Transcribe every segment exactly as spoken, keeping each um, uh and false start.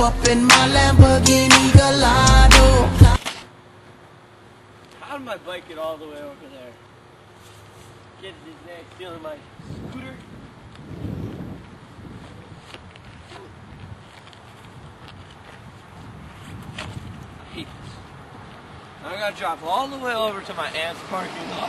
up in my Lamborghini Gallardo. How did my bike get all the way over there? Get his neck stealing my scooter. I hate this. I gotta drive all the way over to my aunt's parking lot.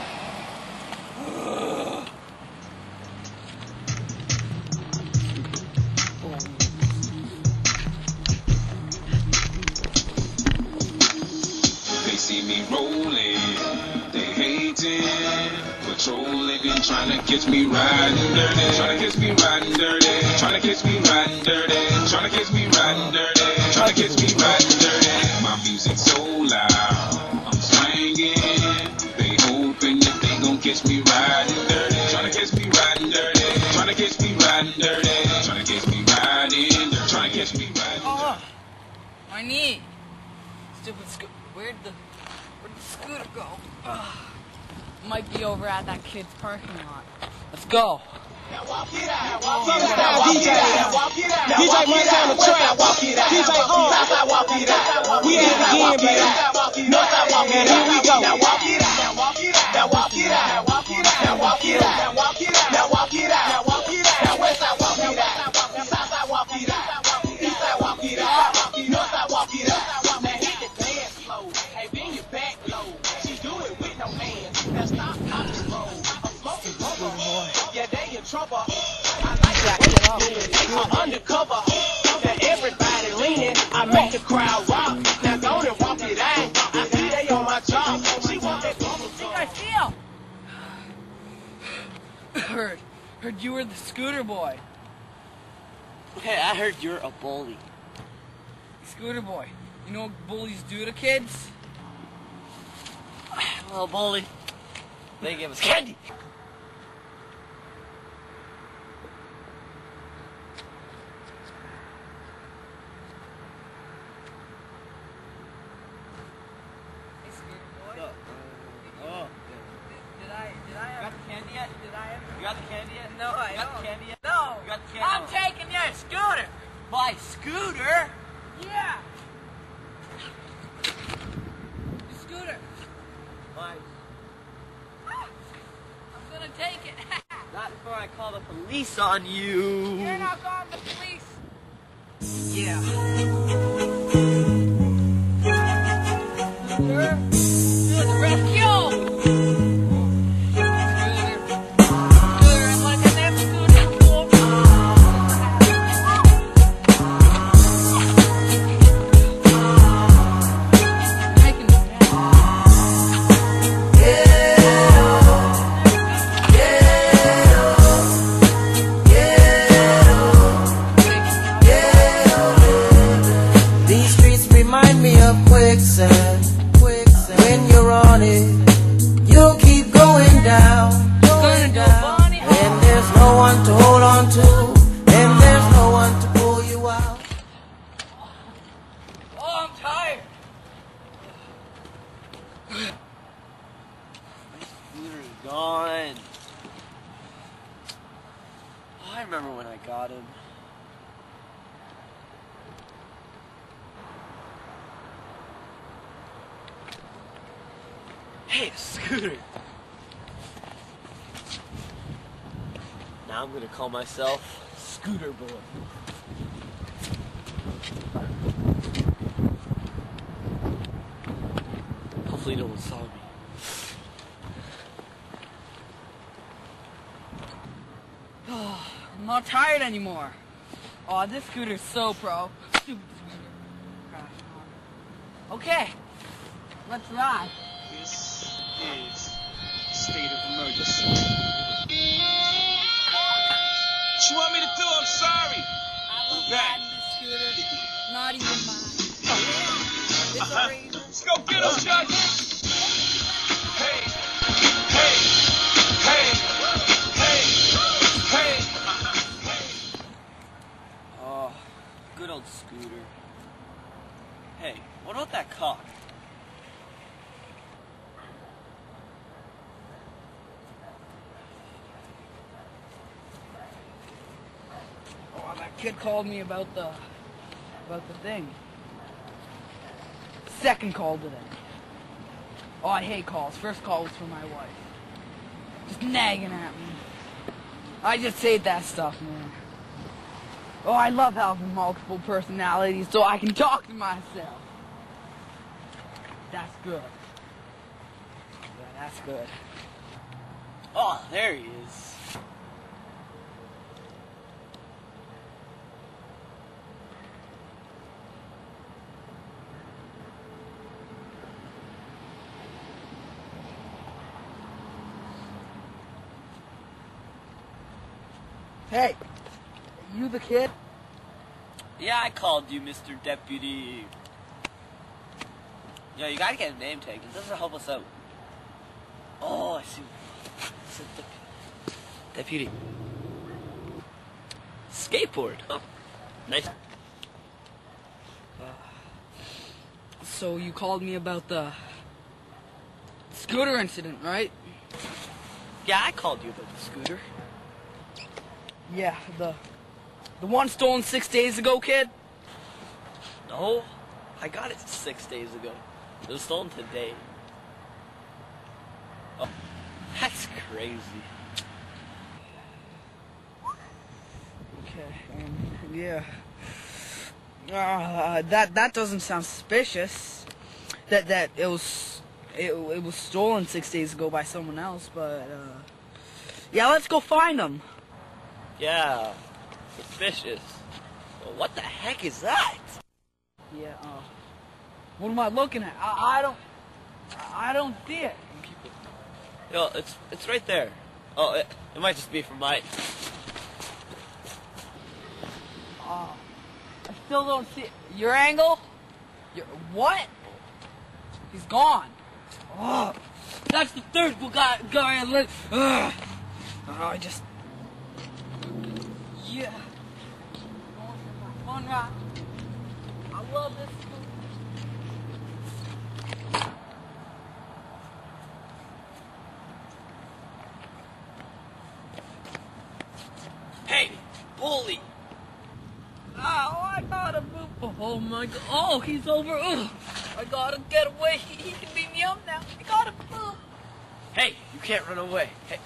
They see me rolling, they hating, patrolling and trying to catch me riding dirty, trying to catch me riding dirty, trying to catch me riding dirty, trying to catch me riding dirty, trying to catch me riding dirty. My music's so loud, I'm swinging, they hoping that they gon' catch me riding dirty, trying to catch me riding dirty, trying to catch me riding dirty, trying to catch me riding dirty, trying to catch me riding dirty. Oh, my knee. Stupid scoot. Where'd the where'd the scooter go? Ugh. Might be over at that kid's parking lot. Let's go. Now walk it out, walk it out, D J, walk it out, D J runs down the track, walk it out, D J on, Southside walk it out, we did it again, baby, Northside walk it out, here we go, now walk it out, now walk it out, now walk it out, now walk it out, now walk it out, now walk it out, now walk it out, now walk it out, now Westside walk it out, Southside walk it out, Eastside walk it out, Northside walk it out, now hit the dance floor, hey, bend your back low, she do it with no hands, now stop, pop and roll, I'm smoking bubble, yeah, they in trouble. I like that. I'm undercover. Now everybody leaning. I make the crowd rock. Now go and walk it out. I see they on my job. She want that bubble. Think I feel. Heard, heard you were the scooter boy. Hey, I heard you're a bully. Scooter boy. You know what bullies do to kids? Well, bully, they give us candy. Oh. Did I, did I You got have, the candy yet? did I ever? You got the candy yet? No, I You got don't. the candy yet? No. You got the candy? I'm taking your scooter. My scooter? Yeah. The scooter. My. I'm gonna take it. Not before I call the police on you. You're not calling the police. Yeah. Scooter. To the rescue. Quicksand, quicksand. When you're on it, you'll keep going down, going down. And there's no one to hold on to, and there's no one to pull you out. Oh, I'm tired. My scooter's gone. Oh, I remember when I got him. Hey, scooter! Now I'm gonna call myself Scooter Boy. Hopefully no one saw me. Oh, I'm not tired anymore. Oh, this scooter's so pro. Stupid scooter. Crash on. Okay, let's ride. This is state of emergency. What you want me to do? I'm sorry. I love Back. riding this scooter. Not even mine. It's a razor. Let's go get him, Chuck. Hey, hey, hey, hey, hey. Oh, good old scooter. Hey, what about that cock? Oh, that kid called me about the about the thing. Second call today. Oh, I hate calls. First call was from my wife. Just nagging at me. I just hate that stuff, man. Oh, I love having multiple personalities so I can talk to myself. That's good. Yeah, that's good. Oh, there he is. Hey, you the kid? Yeah, I called you, Mister Deputy. Yo, you gotta get a name tag. It doesn't help us out. Oh, I see. It's a dep- Deputy. Skateboard. Oh, nice. So you called me about the scooter incident, right? Yeah, I called you about the scooter. Yeah, the the one stolen six days ago, kid? No, I got it six days ago. It was stolen today. Oh, that's crazy. Okay, um, yeah. Uh, that that doesn't sound suspicious. That that it was it, it was stolen six days ago by someone else, but uh, yeah, let's go find them. Yeah, suspicious. Well, what the heck is that? Yeah. Uh, what am I looking at? I, I don't I don't see it. Yo, it's it's right there. Oh, it, it might just be from my. Uh, I still don't see it. Your angle? Your what? He's gone. Oh, that's the third guy. Guy I let. Ugh. Oh, I just. Yeah. Going for my fun ride. I love this school. Hey, bully! Oh, I gotta move. Oh my god. Oh, he's over. Ugh. I gotta get away. He, he can beat me up now. I gotta move. Hey, you can't run away. Hey.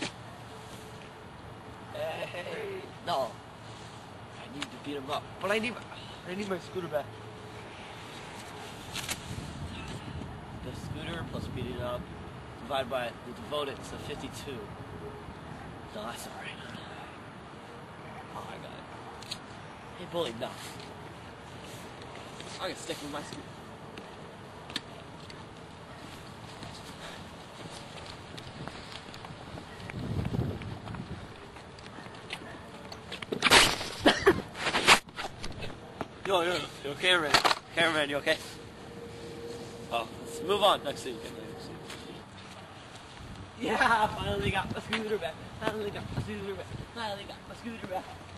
Hey. No. I need to beat him up, but I need my, I need my scooter back. The scooter plus beating it up, divided by the devoted, it's a fifty-two. No, that's alright. Oh, I got it. Hey, bully, no. I'm gonna stick with my scooter. Yo, yo, yo, cameraman. Cameraman, you okay? Oh, let's move on. Next scene. Next scene. Yeah, finally got my scooter back. Finally got my scooter back. Finally got my scooter back.